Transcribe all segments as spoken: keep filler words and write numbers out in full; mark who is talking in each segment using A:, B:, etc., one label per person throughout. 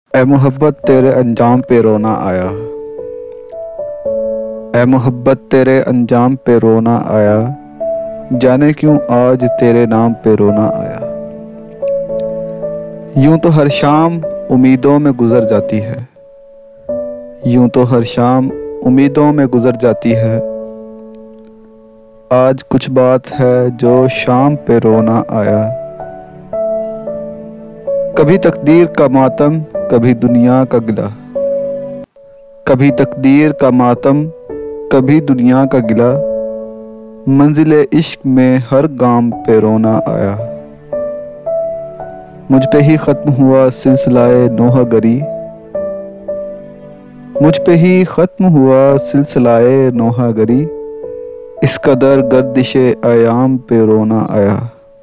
A: ए मोहब्बत तेरे अंजाम पे रोना आया, ए मोहब्बत तेरे अंजाम पे रोना आया, जाने क्यों आज तेरे नाम पे रोना आया। यूं तो हर शाम उम्मीदों में गुजर जाती है, यूं तो हर शाम उम्मीदों में गुजर जाती है। आज कुछ बात है जो शाम पे रोना आया। कभी तकदीर का मातम, कभी दुनिया का गिला, कभी तकदीर का मातम, कभी दुनिया का गिला। मंजिले इश्क में हर गाम पे रोना आया। मुझ पे ही ख़त्म हुआ सिलसिलाए नोहागरी, मुझ पे ही ख़त्म हुआ सिलसिलाए नोहागरी। इस कदर गर्दिशे आयाम पे रोना आया।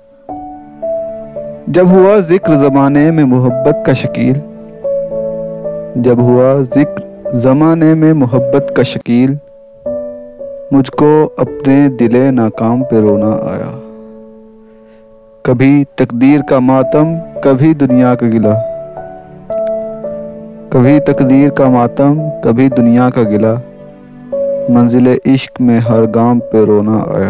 A: जब हुआ जिक्र ज़माने में मोहब्बत का शकील, जब हुआ जिक्र ज़माने में मोहब्बत का शकील, मुझको अपने दिले नाकाम पे रोना आया। कभी तकदीर का मातम, कभी दुनिया का गिला, कभी तकदीर का मातम, कभी दुनिया का गिला। मंजिले इश्क में हर गाम पे रोना आया।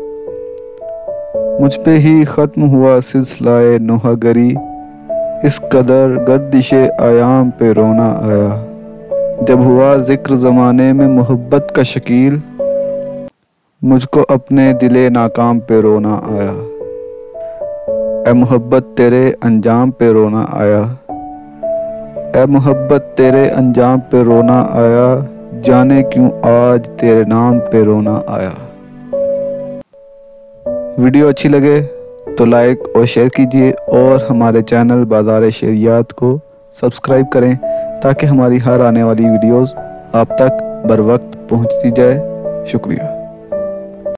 A: मुझ पे ही ख़त्म हुआ सिलसिलाए नोहागरी, इस कदर गर्दिशे आयाम पे रोना आया। जब हुआ जिक्र ज़माने में मोहब्बत का शकील, मुझको अपने दिले नाकाम पे रोना आया। ए मोहब्बत तेरे अंजाम पे रोना आया, ए मोहब्बत तेरे अंजाम पे रोना आया, जाने क्यों आज तेरे नाम पे रोना आया। वीडियो अच्छी लगे तो लाइक और शेयर कीजिए और हमारे चैनल बाज़ार शेरियात को सब्सक्राइब करें ताकि हमारी हर आने वाली वीडियोस आप तक बर वक्त पहुंचती जाए। शुक्रिया।